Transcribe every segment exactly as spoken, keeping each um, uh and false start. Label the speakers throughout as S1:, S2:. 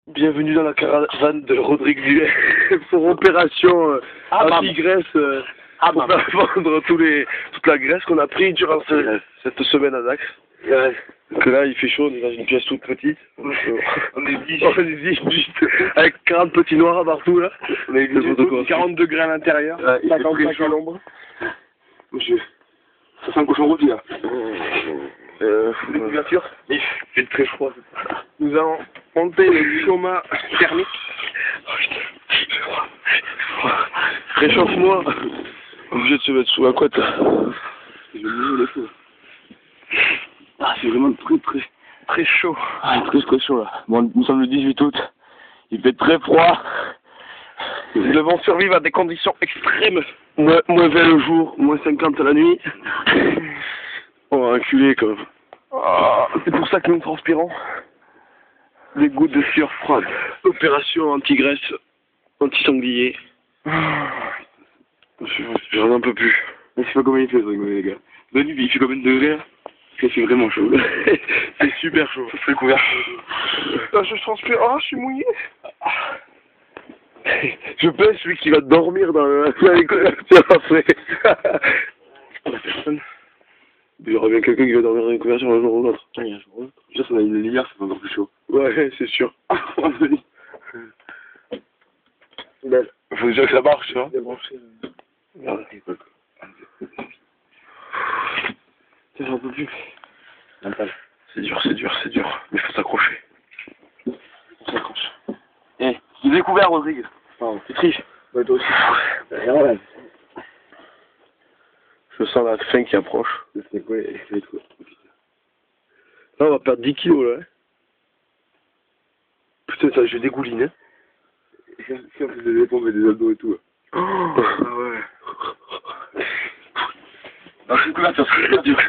S1: Bienvenue dans la caravane de Rodrigue Duet pour opération euh,
S2: ah,
S1: anti-graisse euh, ah, pour faire vendre tous les, toute la graisse qu'on a pris durant ce, cette semaine à Dax. Ouais. Donc là il fait chaud, on est dans une pièce toute petite. Donc, euh, on est dix-huit avec quarante petits noirs partout là. On est dix-huit, quarante degrés à l'intérieur, ouais, cinquante-cinq à l'ombre.
S2: Monsieur, ça sent le cochon rôti là.
S1: Euh, bien sûr, il fait très froid. Nous allons monter le chômage thermique. Oh putain, réchauffe-moi. Obligé de se mettre sous la couette.
S2: Je vais me le feu. Ah, c'est vraiment très très
S1: très chaud.
S2: Ah, très très chaud là. Bon, nous sommes le dix-huit août. Il fait très froid.
S1: Nous devons survivre à des conditions extrêmes. Moins, moins vingt le jour, moins cinquante la nuit. Oh, enculé comme. Oh, c'est pour ça que nous transpirons. Des gouttes de sueur froide. Opération anti-graisse, anti-sanglier. J'en un peu plus.
S2: Je sais pas comment il fait, les gars. Il fait combien de degrés là? C'est vraiment chaud.
S1: C'est super chaud.
S2: Ça serait couvert.
S1: Ah, je transpire. Ah, je suis mouillé. Je pense celui qui va dormir dans le couverture après. La personne. Il y aura bien quelqu'un qui va dormir dans une couverture un jour ou l'autre.
S2: Ah, il y a un jour ou l'autre. Déjà, si on a une lumière, c'est encore plus chaud.
S1: Ouais, c'est sûr. Belle. Faut déjà que ça marche, hein.
S2: Débrancher.
S1: Regarde.
S2: J'en peux plus.
S1: C'est dur, c'est dur, c'est dur. Mais faut s'accrocher.
S2: On s'accroche. Eh, j'ai découvert, Rodrigue.
S1: Pardon. Tu triches.
S2: Ouais, toi aussi.
S1: Je sens la fin qui approche.
S2: C'est quoi, c'est quoi?
S1: Là, on va perdre dix kilos, là. Hein. Putain, ça, je dégouline, hein.
S2: Si on faisait des pompes et des abdos et tout.
S1: Oh, ah ouais.
S2: Non, c'est une couverture, c'est une couverture.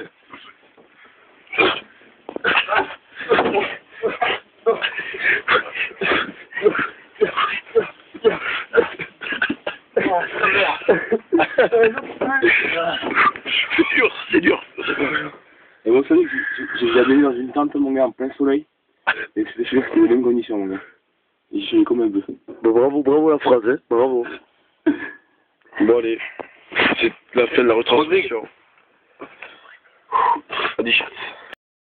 S1: C'est dur, c'est dur.
S2: Et vous savez que j'ai jamais eu dans une tente, mon gars, en plein soleil. Et c'était sûr que c'était les mêmes conditions, mon gars. Et j'ai fini comme un bœuf.
S1: Bon, bravo, bravo la phrase, hein. Bravo. Bon, allez. C'est la fin de la retransmission. Allez, chat.